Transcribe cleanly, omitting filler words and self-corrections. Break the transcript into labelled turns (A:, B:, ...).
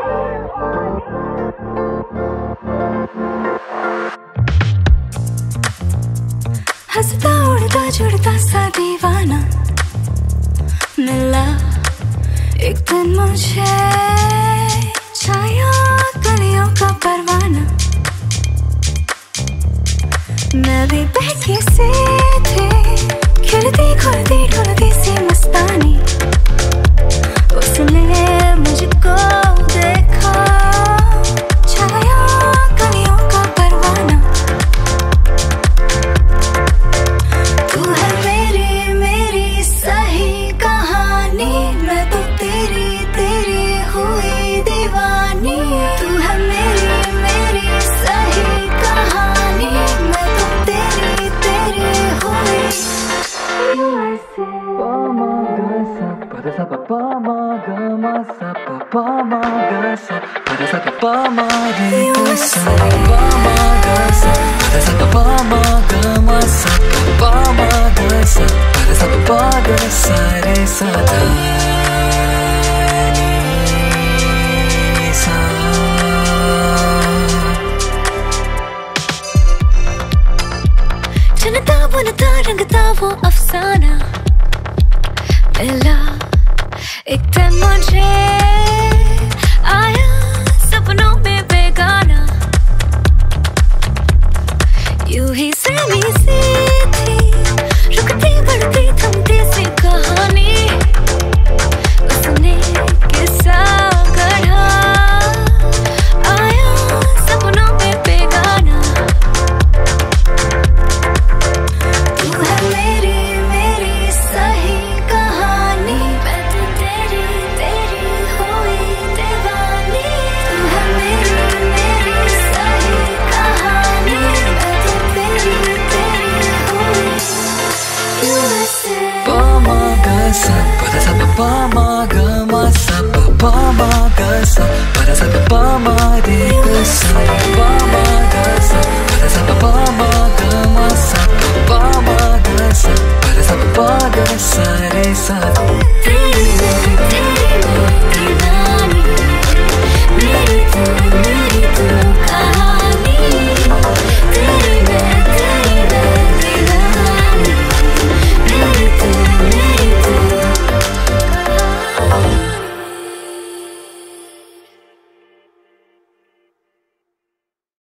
A: हंसता उड़ता जुड़ता सा दीवाना मिला एक दिन मुझे, छाया कलियों का परवाना। मैं भी बहकी सी थी, खिलती खुलती ढुलती सी मस्तानी। उसने मुझको देखा, छाया कलियों का परवाना। तू है मेरी मेरी सही कहानी, मैं तो तेरी तेरी हुई दीवानी। तू है मेरी मेरी सही कहानी, मैं तो तेरी तेरी हुई। चलता बुनता रंगता वो अफसाना मिला एक दिन मुझे, आया सपनों में बेगाना। यूं ही सहमी सी थी, रुकती बढ़ती थमती सी कहानी। उसने किस्सा गढ़ा, आया सपनों में बेगाना। तू है मेरी मेरी सही कहानी, मैं तो तेरी तेरी हुई दीवानी। तू है मेरी मेरी सही कहानी, मैं तो तेरी तेरी हुई। USA
B: Pamagasa, padasa pamagasa, pamagasa, padasa pamadikasa, pamagasa, padasa